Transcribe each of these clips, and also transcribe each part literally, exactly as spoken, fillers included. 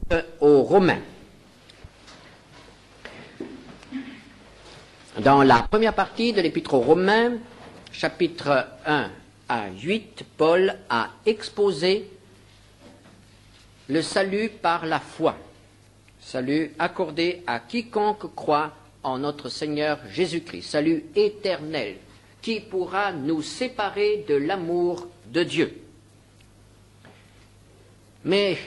aux Romains. Dans la première partie de l'Épître aux Romains, chapitre un à huit, Paul a exposé le salut par la foi, salut accordé à quiconque croit en notre Seigneur Jésus-Christ, salut éternel, qui pourra nous séparer de l'amour de Dieu. Mais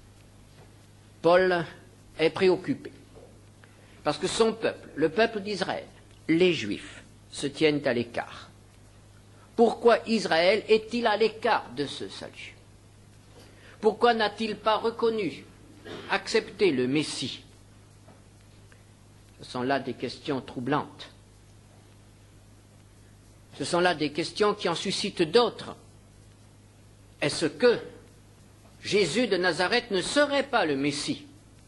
Paul est préoccupé, parce que son peuple, le peuple d'Israël, les Juifs, se tiennent à l'écart. Pourquoi Israël est-il à l'écart de ce salut? Pourquoi n'a-t-il pas reconnu, accepté le Messie? Ce sont là des questions troublantes. Ce sont là des questions qui en suscitent d'autres. Est-ce que Jésus de Nazareth ne serait pas le Messie?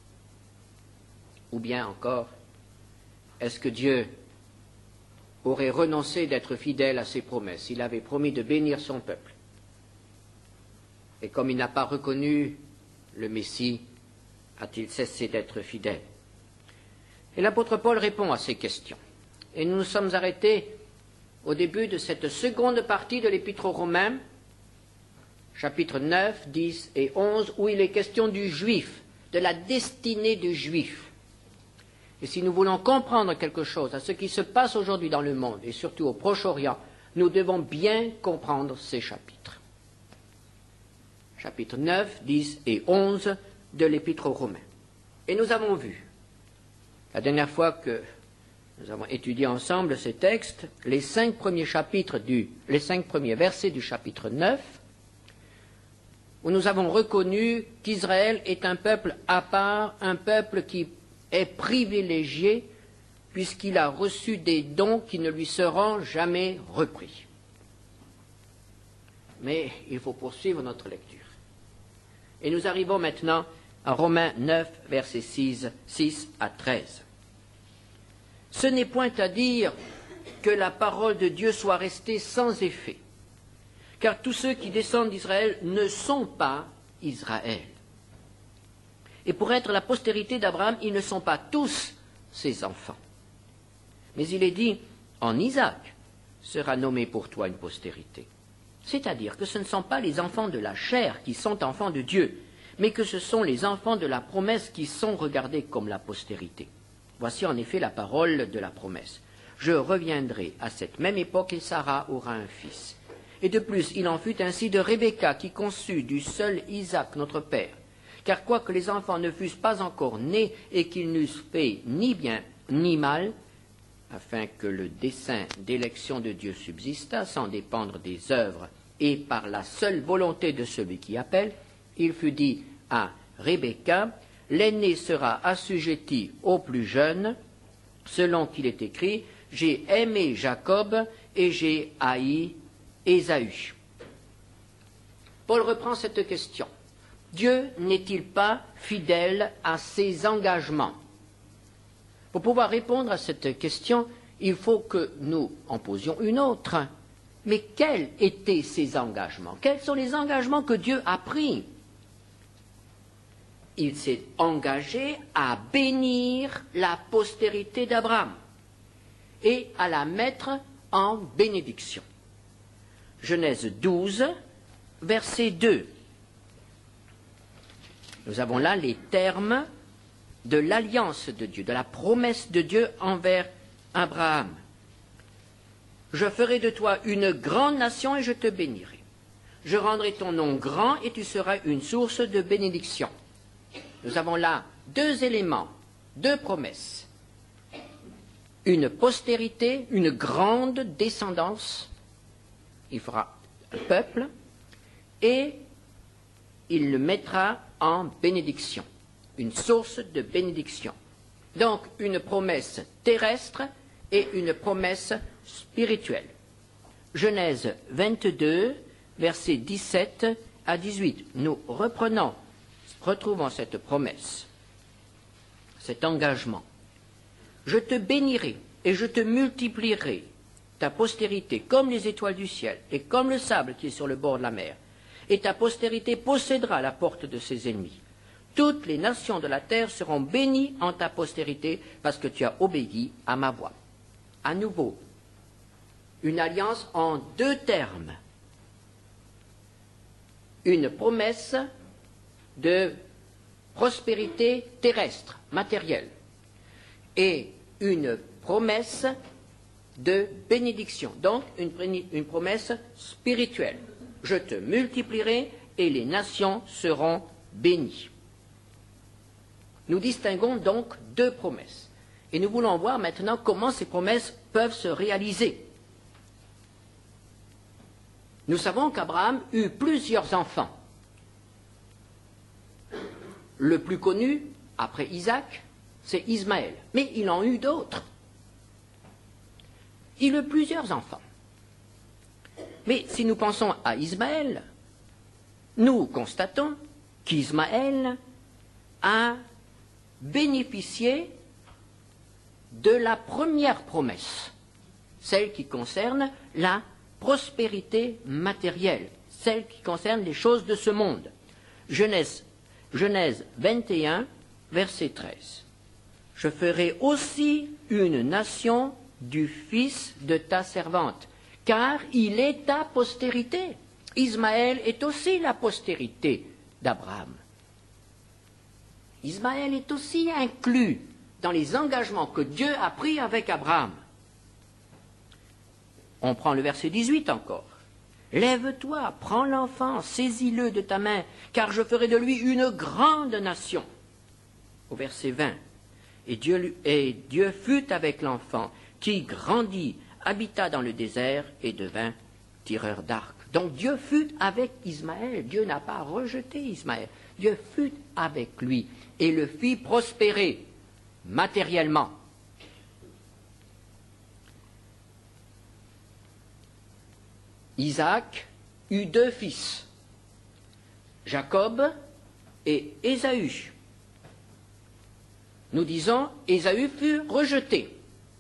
Ou bien encore, est-ce que Dieu aurait renoncé d'être fidèle à ses promesses? Il avait promis de bénir son peuple. Et comme il n'a pas reconnu le Messie, a-t-il cessé d'être fidèle? Et l'apôtre Paul répond à ces questions. Et nous nous sommes arrêtés au début de cette seconde partie de l'Épître aux Romains, chapitres neuf, dix et onze, où il est question du Juif, de la destinée du Juif. Et si nous voulons comprendre quelque chose à ce qui se passe aujourd'hui dans le monde, et surtout au Proche-Orient, nous devons bien comprendre ces chapitres. Chapitres neuf, dix et onze de l'Épître aux Romains. Et nous avons vu, la dernière fois que nous avons étudié ensemble ces textes, les cinq premiers chapitres du, les cinq premiers versets du chapitre neuf, où nous avons reconnu qu'Israël est un peuple à part, un peuple qui est privilégié, puisqu'il a reçu des dons qui ne lui seront jamais repris. Mais il faut poursuivre notre lecture. Et nous arrivons maintenant à Romains neuf, versets six, six à treize. Ce n'est point à dire que la parole de Dieu soit restée sans effet, car tous ceux qui descendent d'Israël ne sont pas Israël. Et pour être la postérité d'Abraham, ils ne sont pas tous ses enfants. Mais il est dit, en Isaac sera nommé pour toi une postérité. C'est-à-dire que ce ne sont pas les enfants de la chair qui sont enfants de Dieu, mais que ce sont les enfants de la promesse qui sont regardés comme la postérité. Voici en effet la parole de la promesse. Je reviendrai à cette même époque et Sarah aura un fils. Et de plus, il en fut ainsi de Rebecca qui conçut du seul Isaac notre père. Car quoique les enfants ne fussent pas encore nés et qu'ils n'eussent fait ni bien ni mal, afin que le dessein d'élection de Dieu subsistât sans dépendre des œuvres et par la seule volonté de celui qui appelle, il fut dit à Rebecca, l'aîné sera assujetti au plus jeune, selon qu'il est écrit, j'ai aimé Jacob et j'ai haï Ésaü. Paul reprend cette question. Dieu n'est-il pas fidèle à ses engagements? Pour pouvoir répondre à cette question, il faut que nous en posions une autre. Mais quels étaient ces engagements? Quels sont les engagements que Dieu a pris? Il s'est engagé à bénir la postérité d'Abraham et à la mettre en bénédiction. Genèse douze, verset deux. Nous avons là les termes de l'alliance de Dieu, de la promesse de Dieu envers Abraham. Je ferai de toi une grande nation et je te bénirai. Je rendrai ton nom grand et tu seras une source de bénédiction. Nous avons là deux éléments, deux promesses. Une postérité, une grande descendance. Il fera un peuple et il le mettra en bénédiction, une source de bénédiction. Donc une promesse terrestre et une promesse spirituelle. Genèse vingt-deux, versets dix-sept à dix-huit. Nous reprenons, retrouvons cette promesse, cet engagement. Je te bénirai et je te multiplierai ta postérité comme les étoiles du ciel et comme le sable qui est sur le bord de la mer. Et ta postérité possédera la porte de ses ennemis. toutes les nations de la terre seront bénies en ta postérité parce que tu as obéi à ma voix. À nouveau, une alliance en deux termes. Une promesse de prospérité terrestre, matérielle, et une promesse de bénédiction, donc une, une promesse spirituelle. Je te multiplierai et les nations seront bénies. Nous distinguons donc deux promesses. Et nous voulons voir maintenant comment ces promesses peuvent se réaliser. Nous savons qu'Abraham eut plusieurs enfants. Le plus connu, après Isaac, c'est Ismaël. Mais il en eut d'autres. Il eut plusieurs enfants. Mais si nous pensons à Ismaël, nous constatons qu'Ismaël a bénéficié de la première promesse, celle qui concerne la prospérité matérielle, celle qui concerne les choses de ce monde. Genèse, Genèse vingt et un, verset treize. Je ferai aussi une nation du fils de ta servante, car il est ta postérité. Ismaël est aussi la postérité d'Abraham. Ismaël est aussi inclus dans les engagements que Dieu a pris avec Abraham. On prend le verset dix-huit encore. Lève-toi, prends l'enfant, saisis-le de ta main, car je ferai de lui une grande nation. Au verset vingt. Et Dieu, et Dieu fut avec l'enfant, qui grandit, habita dans le désert et devint tireur d'arc. Donc Dieu fut avec Ismaël. Dieu n'a pas rejeté Ismaël. Dieu fut avec lui et le fit prospérer matériellement. Isaac eut deux fils, Jacob et Ésaü. Nous disons, Ésaü fut rejeté.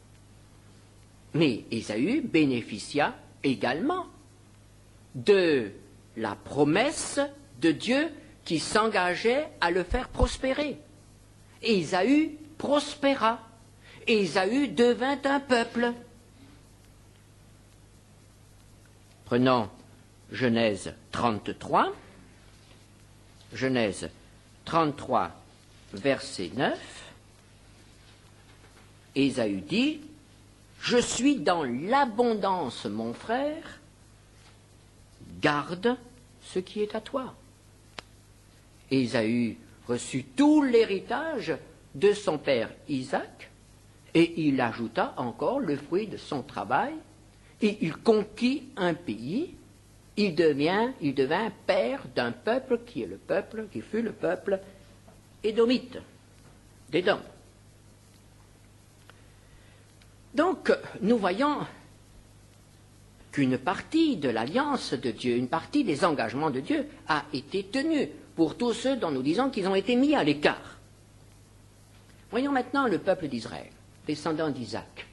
Mais Ésaü bénéficia également de la promesse de Dieu qui s'engageait à le faire prospérer. Ésaü prospéra. Ésaü devint un peuple. Prenons Genèse trente-trois. Genèse trente-trois, verset neuf. Ésaü dit, « Je suis dans l'abondance, mon frère, garde ce qui est à toi. » Ésaü reçut tout l'héritage de son père Isaac, et il ajouta encore le fruit de son travail, et il conquit un pays, il devient, il devint père d'un peuple qui est le peuple, qui fut le peuple édomite, d'Édom. Donc, nous voyons qu'une partie de l'alliance de Dieu, une partie des engagements de Dieu a été tenue pour tous ceux dont nous disons qu'ils ont été mis à l'écart. Voyons maintenant le peuple d'Israël, descendant d'Isaac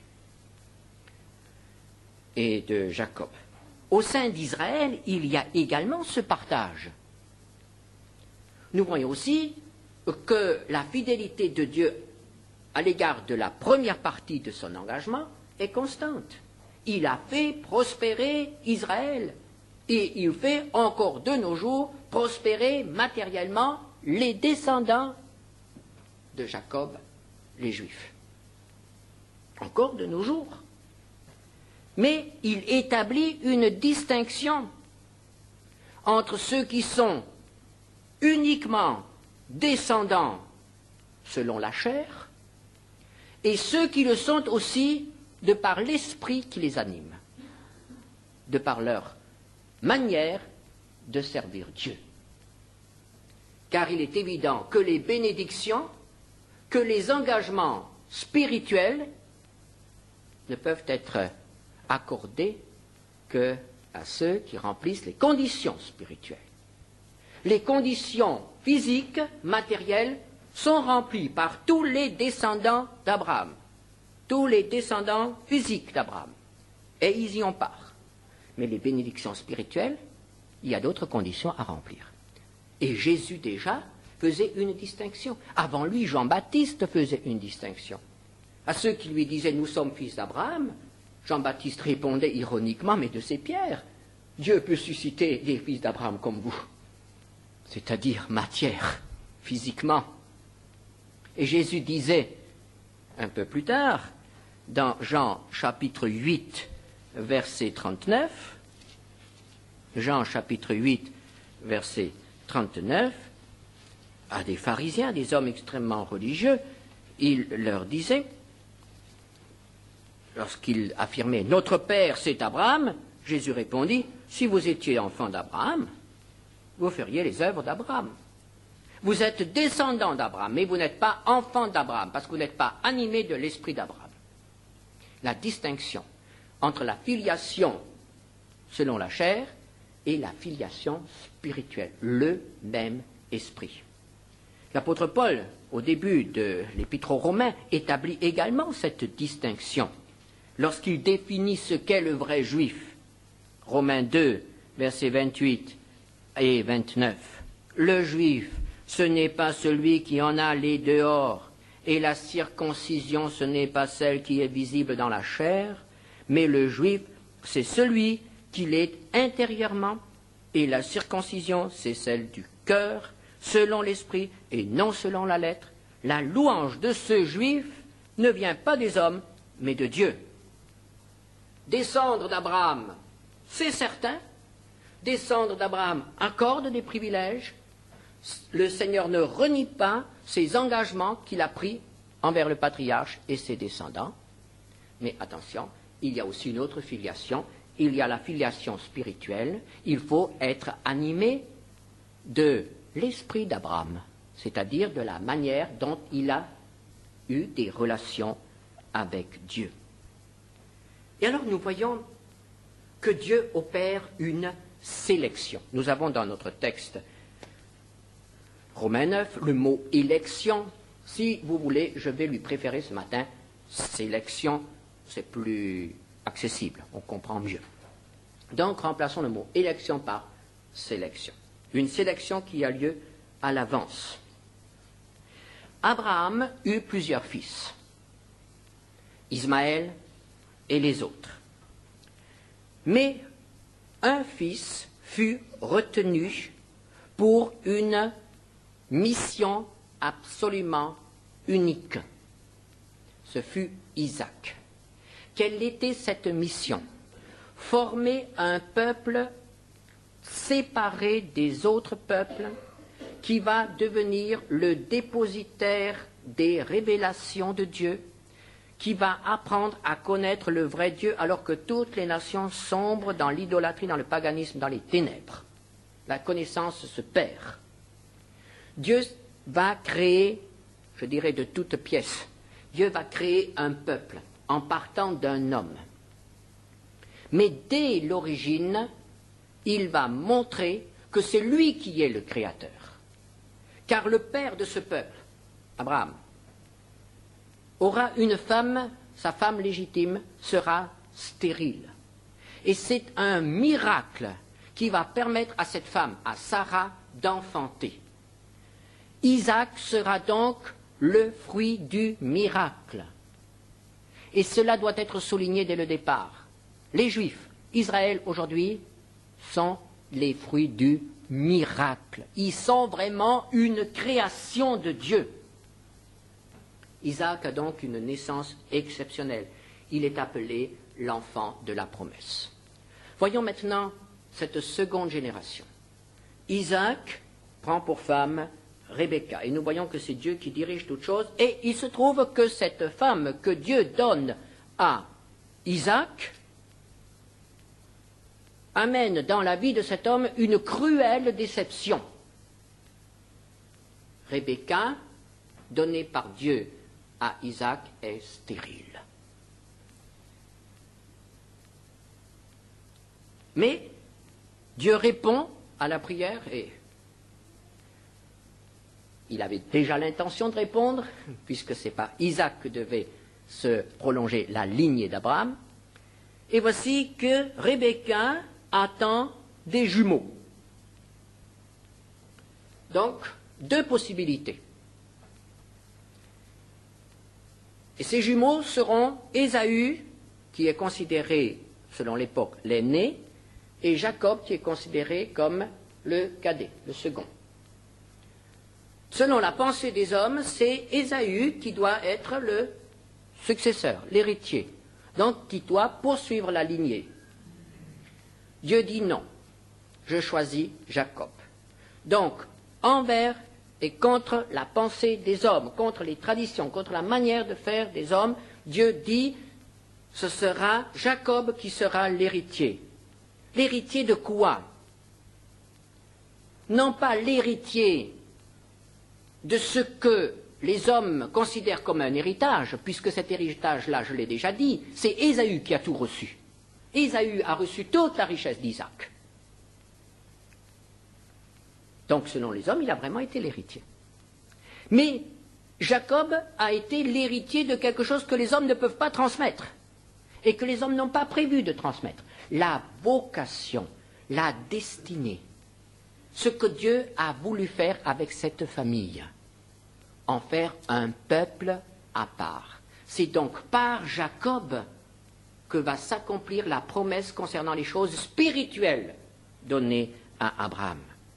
et de Jacob. Au sein d'Israël, il y a également ce partage. Nous voyons aussi que la fidélité de Dieu à l'égard de la première partie de son engagement est constante. Il a fait prospérer Israël et il fait encore de nos jours prospérer matériellement les descendants de Jacob, les Juifs. Encore de nos jours. Mais il établit une distinction entre ceux qui sont uniquement descendants selon la chair et ceux qui le sont aussi de par l'esprit qui les anime, de par leur manière de servir Dieu. Car il est évident que les bénédictions, que les engagements spirituels ne peuvent être accordés que à ceux qui remplissent les conditions spirituelles. Les conditions physiques, matérielles, sont remplies par tous les descendants d'Abraham, tous les descendants physiques d'Abraham, et ils y ont part. Mais les bénédictions spirituelles, il y a d'autres conditions à remplir. Et Jésus déjà faisait une distinction. Avant lui, Jean-Baptiste faisait une distinction. À ceux qui lui disaient « Nous sommes fils d'Abraham », Jean-Baptiste répondait ironiquement « Mais de ces pierres, Dieu peut susciter des fils d'Abraham comme vous. » C'est-à-dire matière, physiquement. Et Jésus disait un peu plus tard, dans Jean chapitre huit, verset trente-neuf, Jean chapitre huit, verset trente-neuf, à des pharisiens, des hommes extrêmement religieux, il leur disait, lorsqu'il affirmait « Notre Père, c'est Abraham », Jésus répondit « Si vous étiez enfant d'Abraham, vous feriez les œuvres d'Abraham. Vous êtes descendant d'Abraham, mais vous n'êtes pas enfant d'Abraham, parce que vous n'êtes pas animé de l'esprit d'Abraham. » La distinction entre la filiation selon la chair et la filiation spirituelle, le même esprit. L'apôtre Paul, au début de l'Épître aux Romains, établit également cette distinction lorsqu'il définit ce qu'est le vrai juif. Romains deux, versets vingt-huit et vingt-neuf. Le juif, ce n'est pas celui qui en a les dehors, et la circoncision, ce n'est pas celle qui est visible dans la chair, mais le juif, c'est celui qui l'est intérieurement, et la circoncision, c'est celle du cœur, selon l'esprit et non selon la lettre. La louange de ce juif ne vient pas des hommes, mais de Dieu. Descendre d'Abraham, c'est certain. Descendre d'Abraham accorde des privilèges. Le Seigneur ne renie pas ses engagements qu'il a pris envers le patriarche et ses descendants. Mais attention, il y a aussi une autre filiation. Il y a la filiation spirituelle. Il faut être animé de l'esprit d'Abraham, c'est-à-dire de la manière dont il a eu des relations avec Dieu. Et alors nous voyons que Dieu opère une sélection. Nous avons dans notre texte Romains neuf le mot élection. Si vous voulez, je vais lui préférer ce matin sélection, c'est plus accessible, on comprend mieux. Donc remplaçons le mot élection par sélection. Une sélection qui a lieu à l'avance. Abraham eut plusieurs fils, Ismaël et les autres. Mais un fils fut retenu pour une mission absolument unique. Ce fut Isaac. Quelle était cette mission? Former un peuple séparé des autres peuples qui va devenir le dépositaire des révélations de Dieu, qui va apprendre à connaître le vrai Dieu alors que toutes les nations sombrent dans l'idolâtrie, dans le paganisme, dans les ténèbres. La connaissance se perd. Dieu va créer, je dirais de toutes pièces, Dieu va créer un peuple en partant d'un homme. Mais dès l'origine, il va montrer que c'est lui qui est le créateur. Car le père de ce peuple, Abraham, aura une femme, sa femme légitime sera stérile. Et c'est un miracle qui va permettre à cette femme, à Sarah, d'enfanter. Isaac sera donc le fruit du miracle. Et cela doit être souligné dès le départ. Les Juifs, Israël aujourd'hui, sont les fruits du miracle. Ils sont vraiment une création de Dieu. Isaac a donc une naissance exceptionnelle. Il est appelé l'enfant de la promesse. Voyons maintenant cette seconde génération. Isaac prend pour femme Rebecca, et nous voyons que c'est Dieu qui dirige toutes choses, et il se trouve que cette femme que Dieu donne à Isaac amène dans la vie de cet homme une cruelle déception. Rebecca, donnée par Dieu à Isaac, est stérile. Mais Dieu répond à la prière, et il avait déjà l'intention de répondre, puisque ce n'est pas Isaac que devait se prolonger la lignée d'Abraham. Et voici que Rebecca attend des jumeaux. Donc, deux possibilités. Et ces jumeaux seront Ésaü, qui est considéré, selon l'époque, l'aîné, et Jacob, qui est considéré comme le cadet, le second. Selon la pensée des hommes, c'est Ésaü qui doit être le successeur, l'héritier, donc qui doit poursuivre la lignée. Dieu dit non, je choisis Jacob. Donc, envers et contre la pensée des hommes, contre les traditions, contre la manière de faire des hommes, Dieu dit, ce sera Jacob qui sera l'héritier. L'héritier de quoi? Non pas l'héritier de ce que les hommes considèrent comme un héritage, puisque cet héritage-là, je l'ai déjà dit, c'est Ésaü qui a tout reçu. Ésaü a reçu toute la richesse d'Isaac. Donc, selon les hommes, il a vraiment été l'héritier. Mais Jacob a été l'héritier de quelque chose que les hommes ne peuvent pas transmettre, et que les hommes n'ont pas prévu de transmettre. La vocation, la destinée, ce que Dieu a voulu faire avec cette famille, en faire un peuple à part. C'est donc par Jacob que va s'accomplir la promesse concernant les choses spirituelles données à Abraham.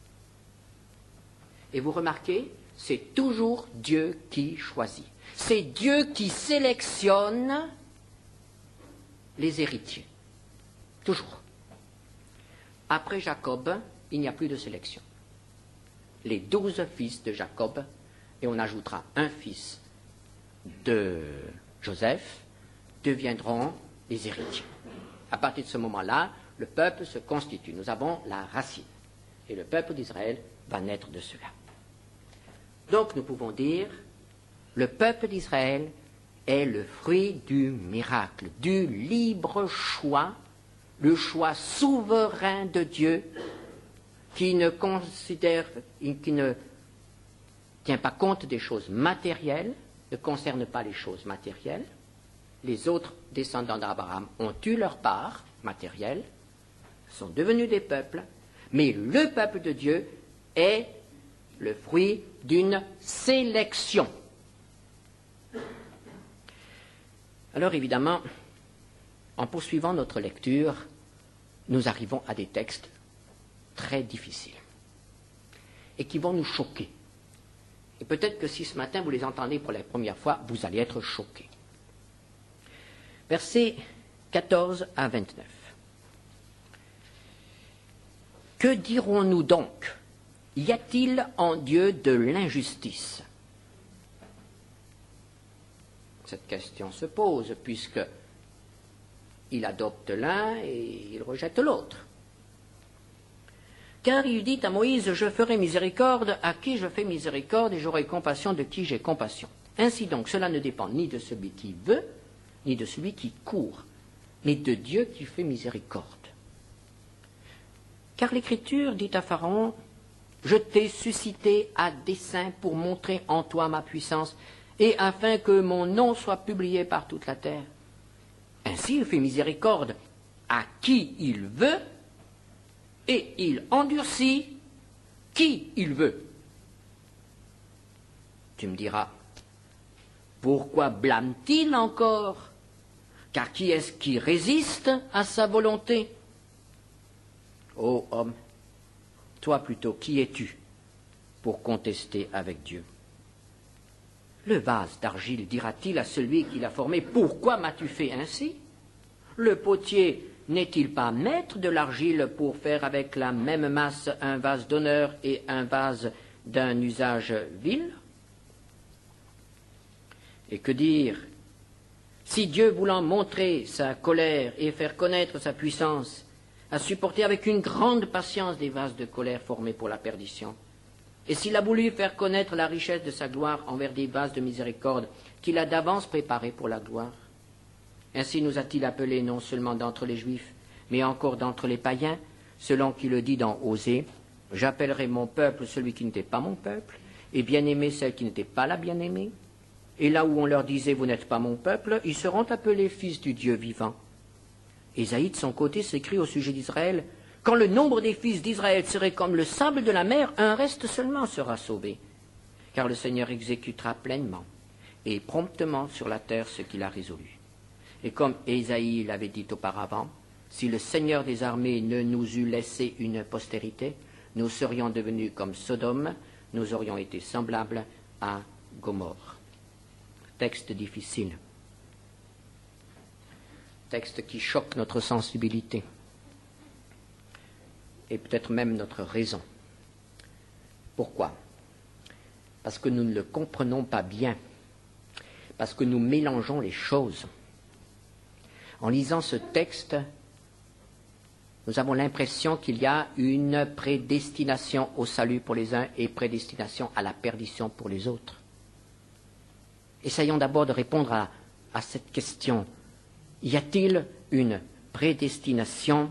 Et vous remarquez, c'est toujours Dieu qui choisit. C'est Dieu qui sélectionne les héritiers. Toujours. Après Jacob, il n'y a plus de sélection. Les douze fils de Jacob, et on ajoutera un fils de Joseph, deviendront les héritiers. À partir de ce moment-là, le peuple se constitue. Nous avons la racine. Et le peuple d'Israël va naître de cela. Donc nous pouvons dire, le peuple d'Israël est le fruit du miracle, du libre choix, le choix souverain de Dieu, qui ne considère, qui ne tient pas compte des choses matérielles, ne concerne pas les choses matérielles. Les autres descendants d'Abraham ont eu leur part matérielle, sont devenus des peuples, mais le peuple de Dieu est le fruit d'une sélection. Alors évidemment, en poursuivant notre lecture, nous arrivons à des textes très difficiles et qui vont nous choquer. Et peut-être que si ce matin vous les entendez pour la première fois, vous allez être choqués. Versets quatorze à vingt-neuf. Que dirons-nous donc? Y a-t-il en Dieu de l'injustice? Cette question se pose, puisque il adopte l'un et il rejette l'autre. Car il dit à Moïse, je ferai miséricorde à qui je fais miséricorde et j'aurai compassion de qui j'ai compassion. Ainsi donc, cela ne dépend ni de celui qui veut, ni de celui qui court, mais de Dieu qui fait miséricorde. Car l'Écriture dit à Pharaon, je t'ai suscité à dessein pour montrer en toi ma puissance et afin que mon nom soit publié par toute la terre. Ainsi il fait miséricorde à qui il veut et il endurcit qui il veut. Tu me diras, pourquoi blâme-t-il encore? Car qui est-ce qui résiste à sa volonté? Ô homme, toi plutôt, qui es-tu pour contester avec Dieu? Le vase d'argile dira-t-il à celui qui l'a formé, pourquoi m'as-tu fait ainsi? Le potier n'est-il pas maître de l'argile pour faire avec la même masse un vase d'honneur et un vase d'un usage vil? Et que dire? Si Dieu, voulant montrer sa colère et faire connaître sa puissance, a supporté avec une grande patience des vases de colère formés pour la perdition, et s'il a voulu faire connaître la richesse de sa gloire envers des vases de miséricorde qu'il a d'avance préparés pour la gloire, ainsi nous a-t-il appelés non seulement d'entre les Juifs, mais encore d'entre les païens, selon qu'il le dit dans Osée, « J'appellerai mon peuple celui qui n'était pas mon peuple, et bien-aimé celle qui n'était pas la bien-aimée. » Et là où on leur disait « Vous n'êtes pas mon peuple », ils seront appelés fils du Dieu vivant. Ésaïe, de son côté, s'écrie au sujet « Quand le nombre des fils d'Israël serait comme le sable de la mer, un reste seulement sera sauvé. car le Seigneur exécutera pleinement et promptement sur la terre ce qu'il a résolu. Et comme Ésaïe l'avait dit auparavant, si le Seigneur des armées ne nous eût laissé une postérité, nous serions devenus comme Sodome, nous aurions été semblables à Gomorrhe. Texte difficile. Texte qui choque notre sensibilité et peut-être même notre raison. Pourquoi? Parce que nous ne le comprenons pas bien, parce que nous mélangeons les choses. En lisant ce texte, nous avons l'impression qu'il y a une prédestination au salut pour les uns et prédestination à la perdition pour les autres. Essayons d'abord de répondre à, à cette question. Y a-t-il une prédestination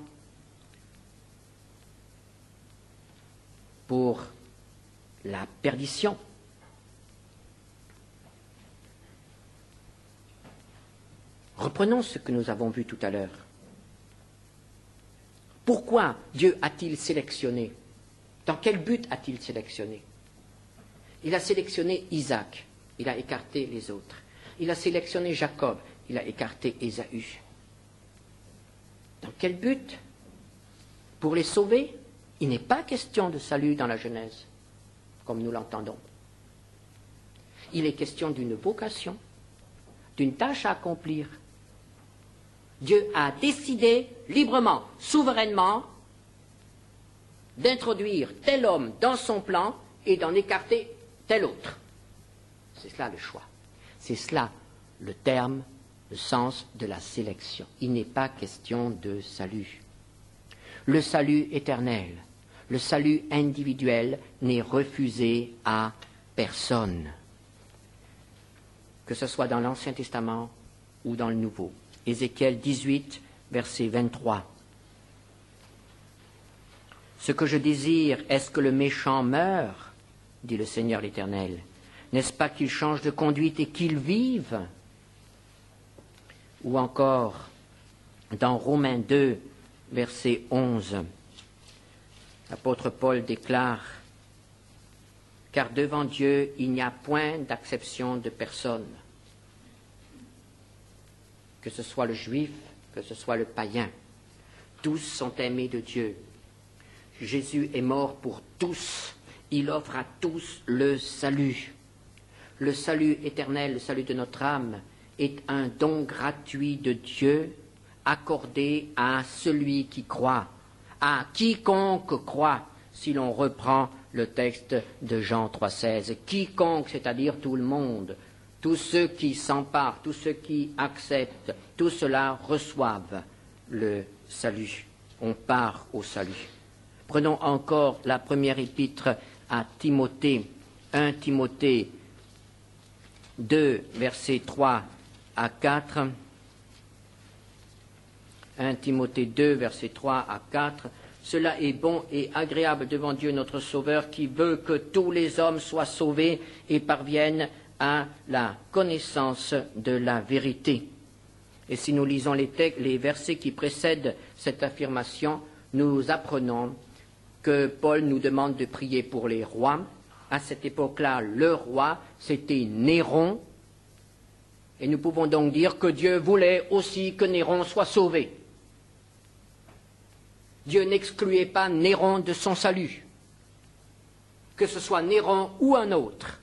pour la perdition? Reprenons ce que nous avons vu tout à l'heure. Pourquoi Dieu a-t-il sélectionné? Dans quel but a-t-il sélectionné? Il a sélectionné Isaac, il a écarté les autres. Il a sélectionné Jacob, il a écarté Ésaü. Dans quel but? Pour les sauver? Il n'est pas question de salut dans la Genèse, comme nous l'entendons. Il est question d'une vocation, d'une tâche à accomplir. Dieu a décidé librement, souverainement, d'introduire tel homme dans son plan et d'en écarter tel autre. C'est cela le choix. C'est cela le terme, le sens de la sélection. Il n'est pas question de salut. Le salut éternel, le salut individuel n'est refusé à personne, que ce soit dans l'Ancien Testament ou dans le Nouveau. Ézéchiel dix-huit, verset vingt-trois. Ce que je désire, est-ce que le méchant meure, dit le Seigneur l'Éternel. N'est-ce pas qu'il change de conduite et qu'il vive? Ou encore, dans Romains deux, verset onze, l'apôtre Paul déclare, « Car devant Dieu, il n'y a point d'acception de personne. » Que ce soit le juif, que ce soit le païen, tous sont aimés de Dieu. Jésus est mort pour tous. Il offre à tous le salut. Le salut éternel, le salut de notre âme, est un don gratuit de Dieu accordé à celui qui croit, à quiconque croit, si l'on reprend le texte de Jean trois seize. Quiconque, c'est-à-dire tout le monde, tous ceux qui s'emparent, tous ceux qui acceptent, tous ceux-là reçoivent le salut. On part au salut. Prenons encore la première épître à Timothée, un Timothée deux, versets trois à quatre. un Timothée deux, versets trois à quatre. Cela est bon et agréable devant Dieu notre Sauveur, qui veut que tous les hommes soient sauvés et parviennent à la connaissance de la vérité. Et si nous lisons les, textes, les versets qui précèdent cette affirmation, nous apprenons que Paul nous demande de prier pour les rois. À cette époque-là, le roi, c'était Néron. Et nous pouvons donc dire que Dieu voulait aussi que Néron soit sauvé. Dieu n'excluait pas Néron de son salut, que ce soit Néron ou un autre.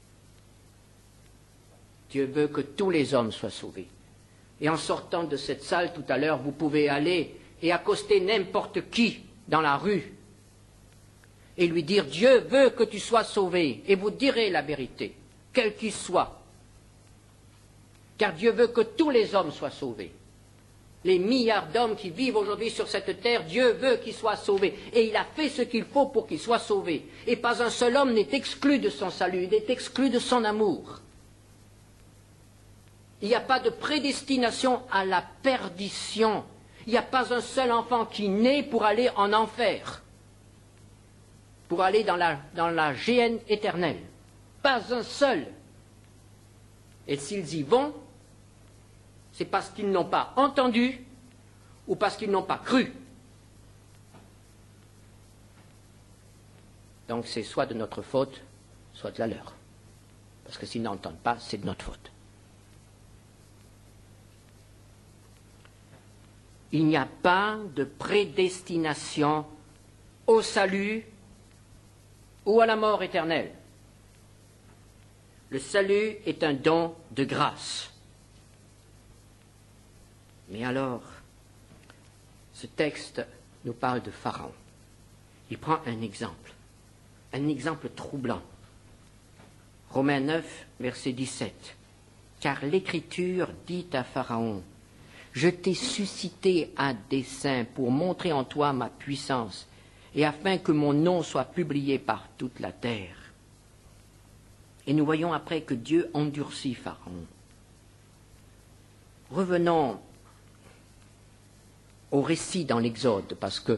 Dieu veut que tous les hommes soient sauvés. Et en sortant de cette salle tout à l'heure, vous pouvez aller et accoster n'importe qui dans la rue et lui dire « Dieu veut que tu sois sauvé » et vous direz la vérité, quel qu'il soit. Car Dieu veut que tous les hommes soient sauvés. Les milliards d'hommes qui vivent aujourd'hui sur cette terre, Dieu veut qu'ils soient sauvés. Et il a fait ce qu'il faut pour qu'ils soient sauvés. Et pas un seul homme n'est exclu de son salut, il est exclu de son amour. Il n'y a pas de prédestination à la perdition. Il n'y a pas un seul enfant qui naît pour aller en enfer, pour aller dans la, dans la géhenne éternelle. Pas un seul. Et s'ils y vont, c'est parce qu'ils n'ont pas entendu ou parce qu'ils n'ont pas cru. Donc c'est soit de notre faute, soit de la leur. parce que s'ils n'entendent pas, c'est de notre faute. Il n'y a pas de prédestination au salut ou à la mort éternelle. Le salut est un don de grâce. Mais alors, ce texte nous parle de Pharaon. Il prend un exemple, un exemple troublant. Romains neuf, verset dix-sept. Car l'Écriture dit à Pharaon, « Je t'ai suscité à dessein pour montrer en toi ma puissance, et afin que mon nom soit publié par toute la terre. » Et nous voyons après que Dieu endurcit Pharaon. Revenons au récit dans l'Exode, parce que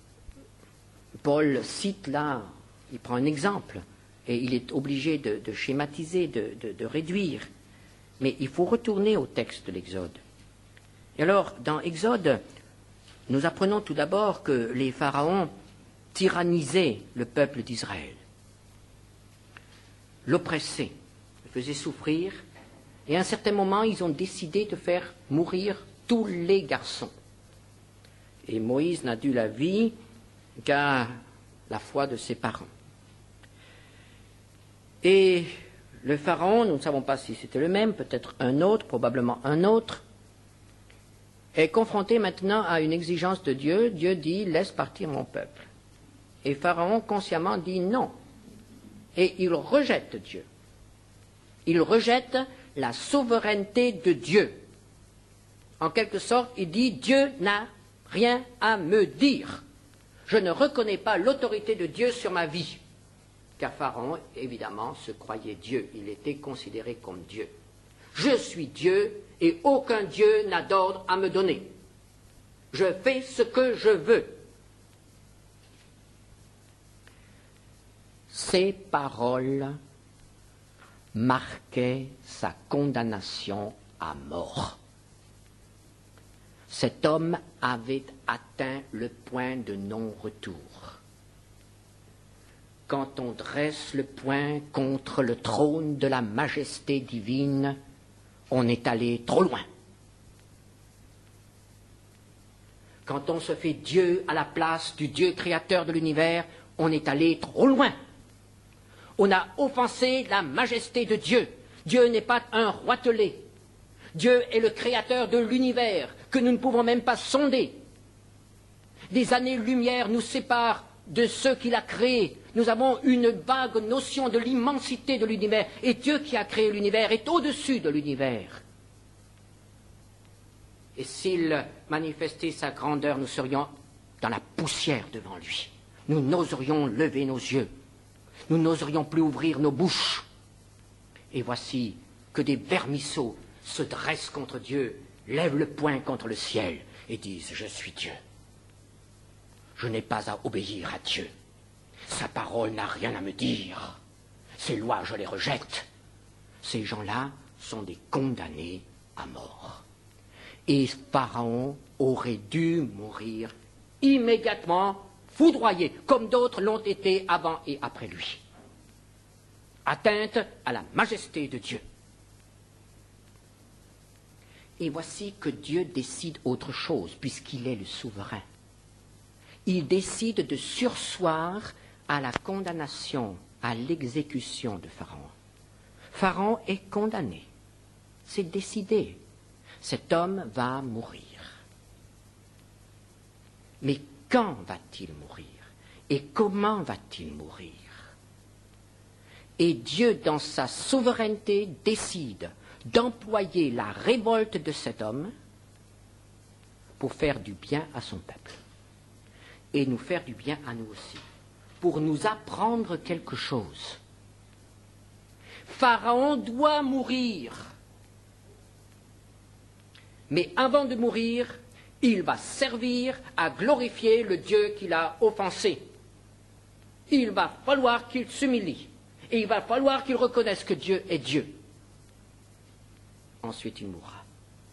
Paul cite là, il prend un exemple, et il est obligé de, de schématiser, de, de, de réduire. Mais il faut retourner au texte de l'Exode. Et alors, dans Exode, nous apprenons tout d'abord que les pharaons tyrannisaient le peuple d'Israël, l'oppressaient, le faisaient souffrir, et à un certain moment, ils ont décidé de faire mourir tous les garçons. Et Moïse n'a dû la vie qu'à la foi de ses parents. Et le pharaon, nous ne savons pas si c'était le même, peut-être un autre, probablement un autre, est confronté maintenant à une exigence de Dieu. Dieu dit « laisse partir mon peuple ». Et Pharaon consciemment dit non. Et il rejette Dieu. Il rejette la souveraineté de Dieu. En quelque sorte, il dit « Dieu n'a rien à me dire. Je ne reconnais pas l'autorité de Dieu sur ma vie. » Car Pharaon, évidemment, se croyait Dieu. Il était considéré comme Dieu. Je suis Dieu et aucun Dieu n'a d'ordre à me donner. Je fais ce que je veux. Ces paroles marquaient sa condamnation à mort. Cet homme avait atteint le point de non-retour. Quand on dresse le poing contre le trône de la majesté divine, on est allé trop loin. Quand on se fait Dieu à la place du Dieu créateur de l'univers, on est allé trop loin. On a offensé la majesté de Dieu. Dieu n'est pas un roitelet. Dieu est le créateur de l'univers que nous ne pouvons même pas sonder. Des années-lumière nous séparent de ceux qu'il a créés. Nous avons une vague notion de l'immensité de l'univers. Et Dieu qui a créé l'univers est au-dessus de l'univers. Et s'il manifestait sa grandeur, nous serions dans la poussière devant lui. Nous n'oserions lever nos yeux. Nous n'oserions plus ouvrir nos bouches. Et voici que des vermisseaux se dressent contre Dieu, lèvent le poing contre le ciel et disent « Je suis Dieu. Je n'ai pas à obéir à Dieu. Sa parole n'a rien à me dire. Ses lois, je les rejette. » Ces gens-là sont des condamnés à mort. Et Pharaon aurait dû mourir immédiatement, foudroyé, comme d'autres l'ont été avant et après lui. Atteinte à la majesté de Dieu. Et voici que Dieu décide autre chose, puisqu'il est le souverain. Il décide de surseoir à la condamnation, à l'exécution de Pharaon. Pharaon est condamné. C'est décidé. Cet homme va mourir. Mais quand va-t-il mourir? Et comment va-t-il mourir? Et Dieu, dans sa souveraineté, décide d'employer la révolte de cet homme pour faire du bien à son peuple. Et nous faire du bien à nous aussi. Pour nous apprendre quelque chose. Pharaon doit mourir. Mais avant de mourir, il va servir à glorifier le Dieu qu'il a offensé. Il va falloir qu'il s'humilie. Et il va falloir qu'il reconnaisse que Dieu est Dieu. Ensuite, il mourra.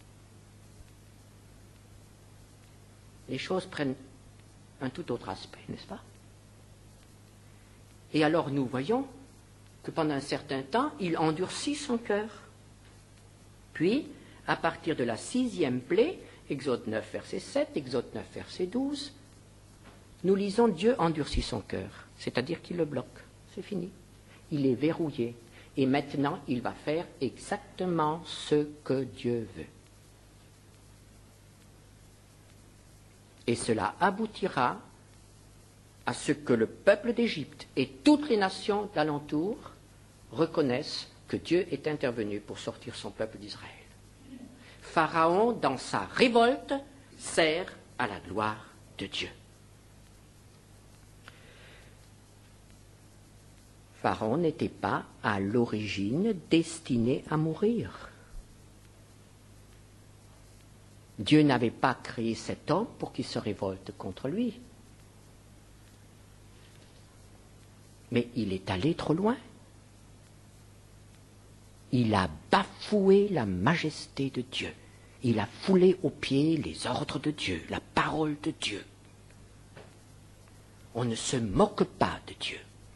Les choses prennent un tout autre aspect, n'est-ce pas? Et alors nous voyons que pendant un certain temps, il endurcit son cœur. Puis, à partir de la sixième plaie, Exode neuf, verset sept, Exode neuf, verset douze, nous lisons Dieu endurcit son cœur, c'est-à-dire qu'il le bloque. C'est fini. Il est verrouillé. Et maintenant, il va faire exactement ce que Dieu veut. Et cela aboutira à ce que le peuple d'Égypte et toutes les nations d'alentour reconnaissent que Dieu est intervenu pour sortir son peuple d'Israël. Pharaon, dans sa révolte, sert à la gloire de Dieu. Pharaon n'était pas à l'origine destiné à mourir. Dieu n'avait pas créé cet homme pour qu'il se révolte contre lui. Mais il est allé trop loin. Il a bafoué la majesté de Dieu. Il a foulé aux pieds les ordres de Dieu, la parole de Dieu. On ne se moque pas de Dieu.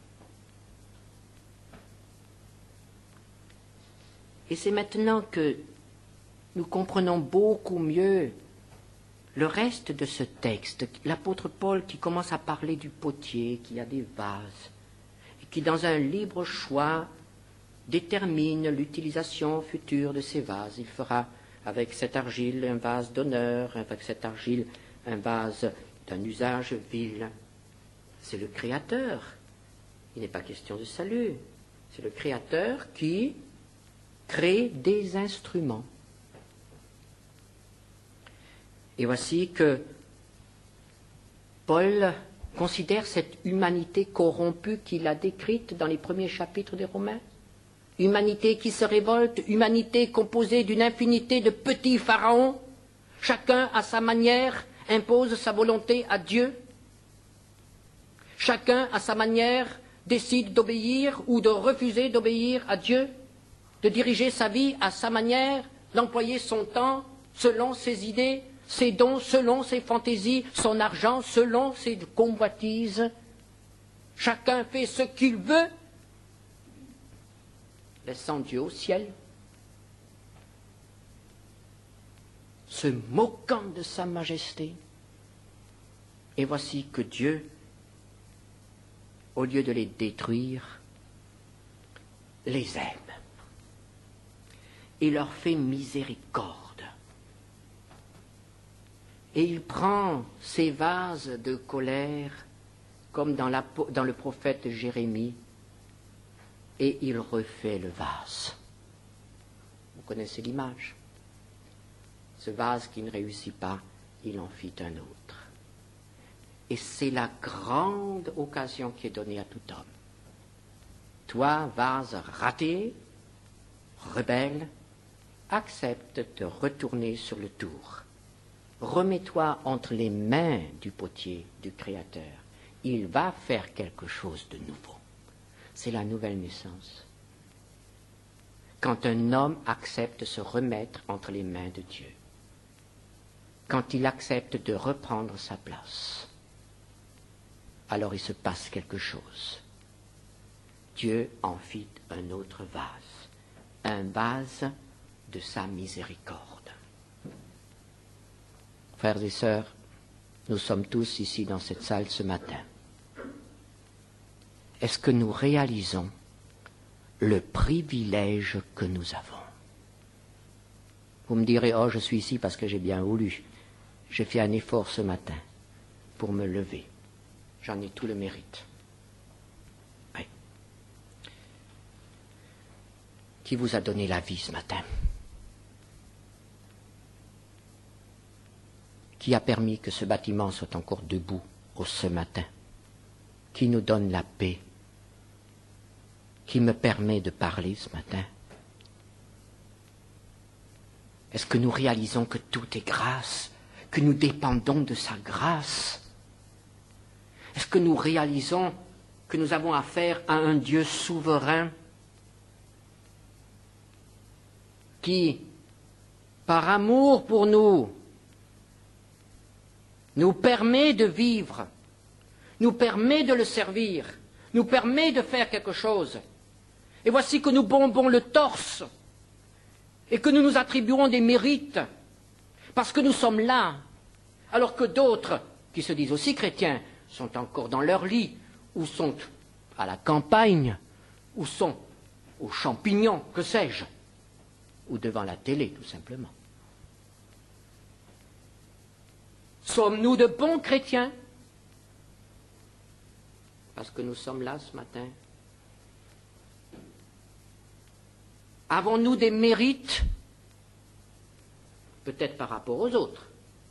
Et c'est maintenant que nous comprenons beaucoup mieux le reste de ce texte. L'apôtre Paul qui commence à parler du potier, qui a des vases, et qui dans un libre choix détermine l'utilisation future de ces vases. Il fera avec cette argile un vase d'honneur, avec cette argile un vase d'un usage vil. C'est le Créateur. Il n'est pas question de salut. C'est le Créateur qui crée des instruments. Et voici que Paul considère cette humanité corrompue qu'il a décrite dans les premiers chapitres des Romains. Humanité qui se révolte, humanité composée d'une infinité de petits pharaons. Chacun, à sa manière, impose sa volonté à Dieu. Chacun, à sa manière, décide d'obéir ou de refuser d'obéir à Dieu, de diriger sa vie à sa manière, d'employer son temps selon ses idées, ses dons selon ses fantaisies, son argent selon ses convoitises. Chacun fait ce qu'il veut, laissant Dieu au ciel, se moquant de sa majesté. Et voici que Dieu, au lieu de les détruire, les aime et leur fait miséricorde. Et il prend ces vases de colère, comme dans, la, dans le prophète Jérémie, et il refait le vase. Vous connaissez l'image. Ce vase qui ne réussit pas, il en fit un autre. Et c'est la grande occasion qui est donnée à tout homme. Toi, vase raté, rebelle, accepte de retourner sur le tour. Remets-toi entre les mains du potier, du Créateur. Il va faire quelque chose de nouveau. C'est la nouvelle naissance. Quand un homme accepte de se remettre entre les mains de Dieu, quand il accepte de reprendre sa place, alors il se passe quelque chose. Dieu en fit un autre vase, un vase de sa miséricorde. Frères et sœurs, nous sommes tous ici dans cette salle ce matin. Est-ce que nous réalisons le privilège que nous avons? Vous me direz, oh, je suis ici parce que j'ai bien voulu. J'ai fait un effort ce matin pour me lever. J'en ai tout le mérite. Oui. Qui vous a donné la vie ce matin? Qui a permis que ce bâtiment soit encore debout ce matin? Qui nous donne la paix? Qui me permet de parler ce matin? Est-ce que nous réalisons que tout est grâce, que nous dépendons de sa grâce? Est-ce que nous réalisons que nous avons affaire à un Dieu souverain qui, par amour pour nous, nous permet de vivre, nous permet de le servir, nous permet de faire quelque chose, Et voici que nous bombons le torse et que nous nous attribuons des mérites parce que nous sommes là, alors que d'autres, qui se disent aussi chrétiens, sont encore dans leur lit, ou sont à la campagne, ou sont aux champignons, que sais-je, ou devant la télé, tout simplement. Sommes-nous de bons chrétiens? Parce que nous sommes là ce matin. Avons-nous des mérites? Peut-être par rapport aux autres.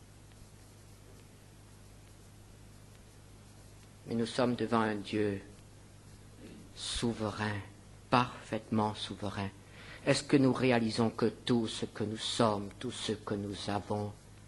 Mais nous sommes devant un Dieu souverain, parfaitement souverain. Est-ce que nous réalisons que tout ce que nous sommes, tout ce que nous avons,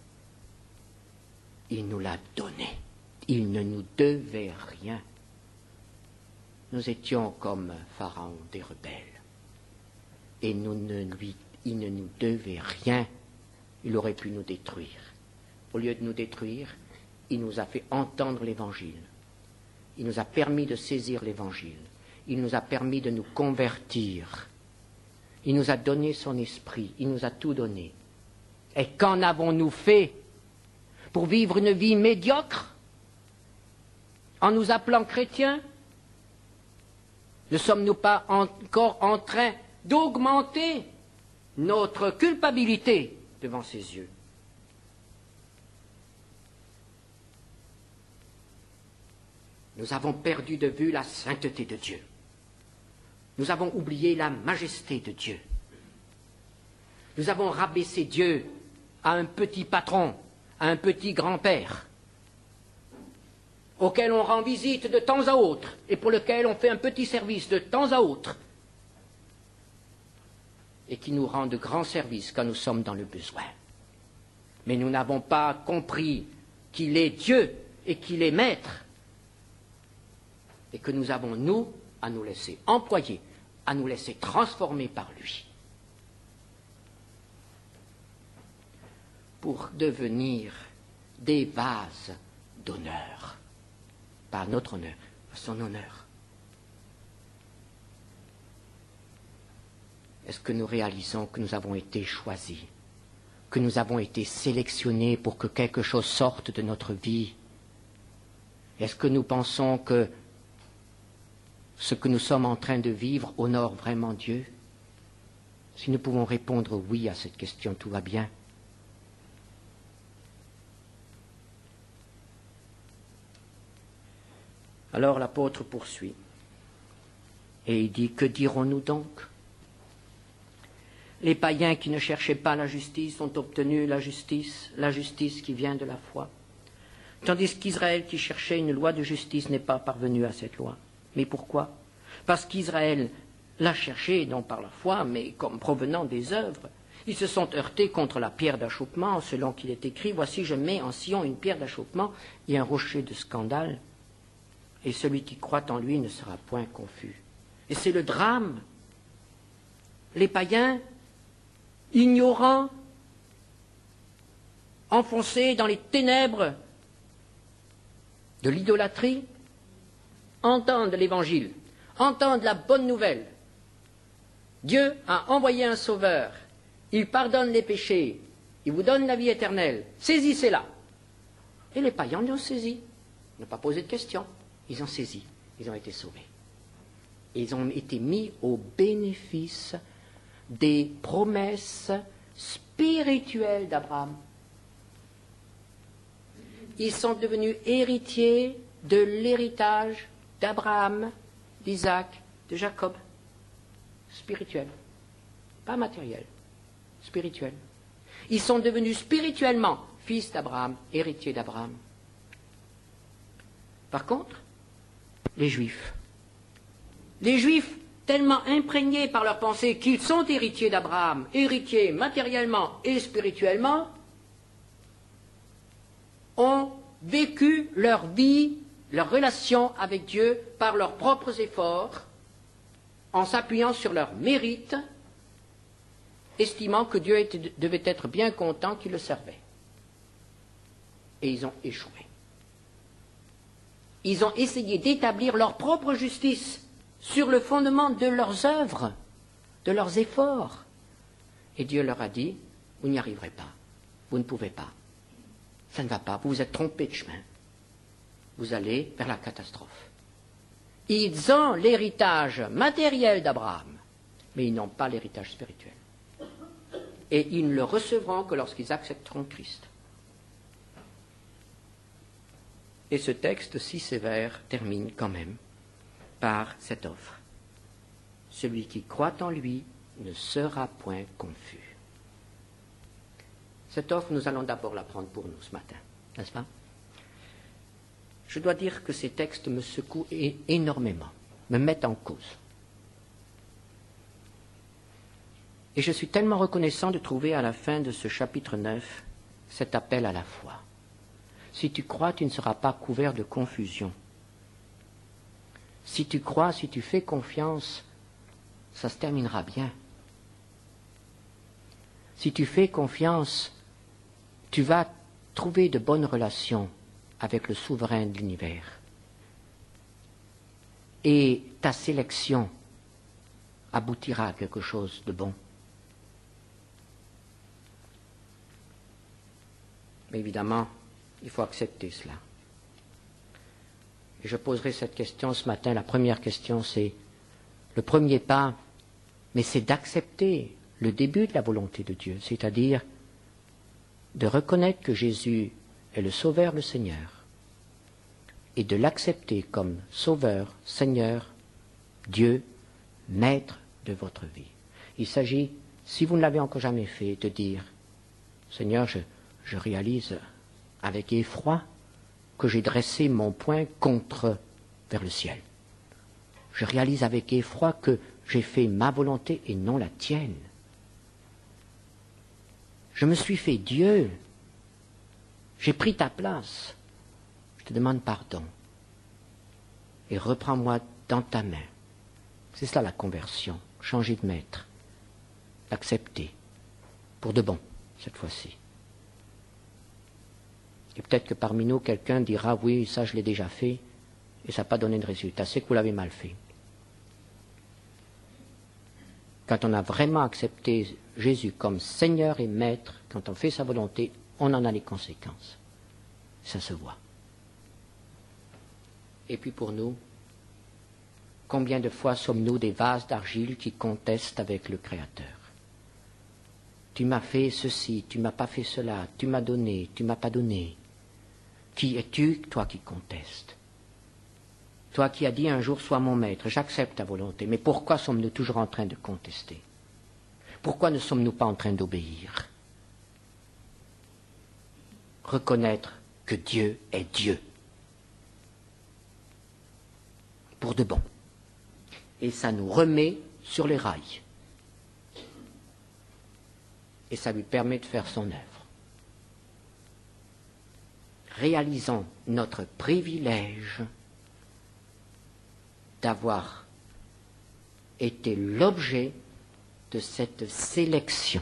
il nous l'a donné. Il ne nous devait rien. Nous étions comme Pharaon, des rebelles. Et nous ne lui, il ne nous devait rien. Il aurait pu nous détruire. Au lieu de nous détruire, il nous a fait entendre l'Évangile. Il nous a permis de saisir l'Évangile. Il nous a permis de nous convertir. Il nous a donné son esprit. Il nous a tout donné. Et qu'en avons-nous fait pour vivre une vie médiocre en nous appelant chrétiens? Ne sommes-nous pas encore en train d'augmenter notre culpabilité devant ses yeux? Nous avons perdu de vue la sainteté de Dieu. Nous avons oublié la majesté de Dieu. Nous avons rabaissé Dieu à un petit patron, à un petit grand-père, auquel on rend visite de temps à autre et pour lequel on fait un petit service de temps à autre et qui nous rend de grands services quand nous sommes dans le besoin. Mais nous n'avons pas compris qu'il est Dieu et qu'il est maître et que nous avons, nous, à nous laisser employer, à nous laisser transformer par lui pour devenir des vases d'honneur. Pas à notre honneur, à son honneur. Est-ce que nous réalisons que nous avons été choisis, que nous avons été sélectionnés pour que quelque chose sorte de notre vie? Est-ce que nous pensons que ce que nous sommes en train de vivre honore vraiment Dieu? Si nous pouvons répondre oui à cette question, tout va bien. Alors l'apôtre poursuit et il dit: que dirons-nous donc? Les païens qui ne cherchaient pas la justice ont obtenu la justice, la justice qui vient de la foi, tandis qu'Israël qui cherchait une loi de justice n'est pas parvenu à cette loi. Mais pourquoi? Parce qu'Israël l'a cherché, non par la foi, mais comme provenant des œuvres. Ils se sont heurtés contre la pierre d'achoppement, selon qu'il est écrit: voici, je mets en Sion une pierre d'achoppement et un rocher de scandale, et celui qui croit en lui ne sera point confus. Et c'est le drame. Les païens, ignorants, enfoncés dans les ténèbres de l'idolâtrie, entendent l'Évangile, entendent la bonne nouvelle. Dieu a envoyé un sauveur, il pardonne les péchés, il vous donne la vie éternelle, saisissez-la. Et les païens l'ont saisi, ils n'ont pas posé de questions, ils ont saisi, ils ont été sauvés. Et ils ont été mis au bénéfice des promesses spirituelles d'Abraham. Ils sont devenus héritiers de l'héritage d'Abraham, d'Isaac, de Jacob. Spirituel. Pas matériel. Spirituel. Ils sont devenus spirituellement fils d'Abraham, héritiers d'Abraham. Par contre, les Juifs. Les Juifs, tellement imprégnés par leur pensée qu'ils sont héritiers d'Abraham, héritiers matériellement et spirituellement, ont vécu leur vie, leur relation avec Dieu par leurs propres efforts, en s'appuyant sur leurs mérites, estimant que Dieu était, devait être bien content qu'ils le servaient. Et ils ont échoué. Ils ont essayé d'établir leur propre justice sur le fondement de leurs œuvres, de leurs efforts. Et Dieu leur a dit, vous n'y arriverez pas, vous ne pouvez pas, ça ne va pas, vous vous êtes trompés de chemin, vous allez vers la catastrophe. Ils ont l'héritage matériel d'Abraham, mais ils n'ont pas l'héritage spirituel. Et ils ne le recevront que lorsqu'ils accepteront Christ. Et ce texte si sévère termine quand même par cette offre. Celui qui croit en lui ne sera point confus. Cette offre, nous allons d'abord la prendre pour nous ce matin, n'est-ce pas? Je dois dire que ces textes me secouent énormément, me mettent en cause. Et je suis tellement reconnaissant de trouver à la fin de ce chapitre neuf cet appel à la foi. Si tu crois, tu ne seras pas couvert de confusion. Si tu crois, si tu fais confiance, ça se terminera bien. Si tu fais confiance, tu vas trouver de bonnes relations avec le souverain de l'univers. Et ta sélection aboutira à quelque chose de bon. Mais évidemment, il faut accepter cela. Et je poserai cette question ce matin. La première question, c'est le premier pas, mais c'est d'accepter le début de la volonté de Dieu, c'est-à-dire de reconnaître que Jésus est le Sauveur, le Seigneur, et de l'accepter comme Sauveur, Seigneur, Dieu, Maître de votre vie. Il s'agit, si vous ne l'avez encore jamais fait, de dire, Seigneur, je, je réalise avec effroi que j'ai dressé mon poing contre vers le ciel. Je réalise avec effroi que j'ai fait ma volonté et non la tienne. Je me suis fait Dieu. J'ai pris ta place. Je te demande pardon. Et reprends-moi dans ta main. C'est cela la conversion. Changer de maître. L'accepter. Pour de bon, cette fois-ci. Et peut-être que parmi nous, quelqu'un dira, oui, ça je l'ai déjà fait, et ça n'a pas donné de résultat. C'est que vous l'avez mal fait. Quand on a vraiment accepté Jésus comme Seigneur et Maître, quand on fait sa volonté, on en a les conséquences. Ça se voit. Et puis pour nous, combien de fois sommes-nous des vases d'argile qui contestent avec le Créateur? Tu m'as fait ceci, tu m'as pas fait cela, tu m'as donné, tu m'as pas donné. Qui es-tu, toi qui contestes? Toi qui as dit un jour, sois mon maître, j'accepte ta volonté. Mais pourquoi sommes-nous toujours en train de contester? Pourquoi ne sommes-nous pas en train d'obéir? Reconnaître que Dieu est Dieu. Pour de bon. Et ça nous remet sur les rails. Et ça lui permet de faire son œuvre. Réalisons notre privilège d'avoir été l'objet de cette sélection.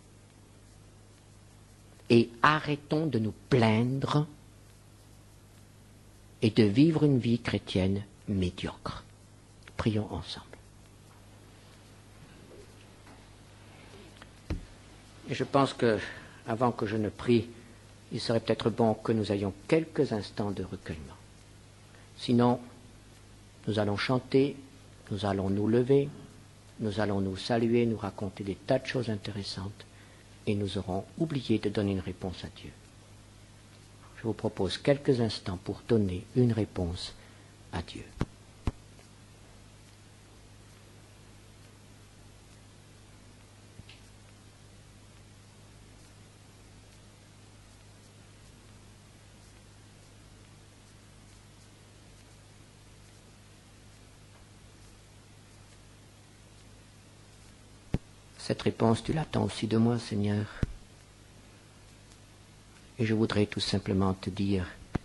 Et arrêtons de nous plaindre et de vivre une vie chrétienne médiocre. Prions ensemble. Et je pense que, avant que je ne prie, il serait peut-être bon que nous ayons quelques instants de recueillement. Sinon, nous allons chanter, nous allons nous lever, nous allons nous saluer, nous raconter des tas de choses intéressantes, et nous aurons oublié de donner une réponse à Dieu. Je vous propose quelques instants pour donner une réponse à Dieu. Cette réponse, tu l'attends aussi de moi, Seigneur. Et je voudrais tout simplement te dire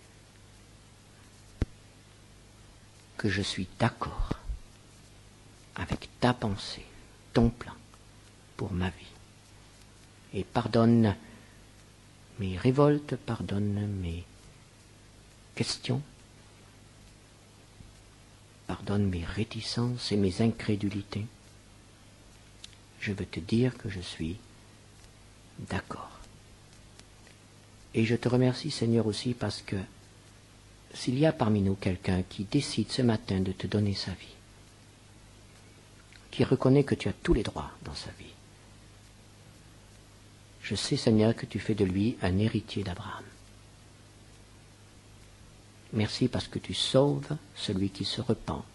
que je suis d'accord avec ta pensée, ton plan pour ma vie. Et pardonne mes révoltes, pardonne mes questions, pardonne pardonnes mes réticences et mes incrédulités. Je veux te dire que je suis d'accord. Et je te remercie, Seigneur, aussi parce que s'il y a parmi nous quelqu'un qui décide ce matin de te donner sa vie, qui reconnaît que tu as tous les droits dans sa vie, je sais, Seigneur, que tu fais de lui un héritier d'Abraham. Merci parce que tu sauves celui qui se repent